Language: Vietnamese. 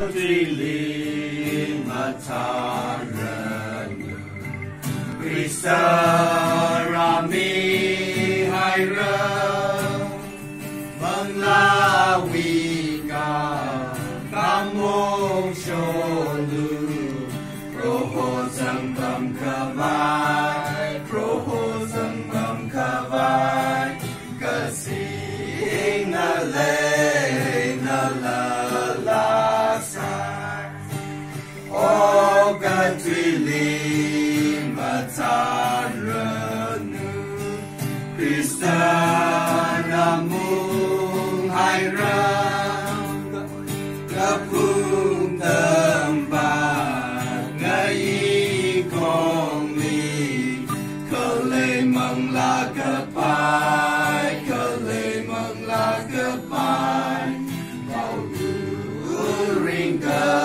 truy linh mà cha rần Christ Rami hai rần vâng la vi ca cam mong cho lu proho sang bam kavai proho sang bam kavai kasing na le na la sai o gan truy linh mà cha rần Christ Nam mung hai rang kapung tempat ngai kong mi kale mang la kapai bao ring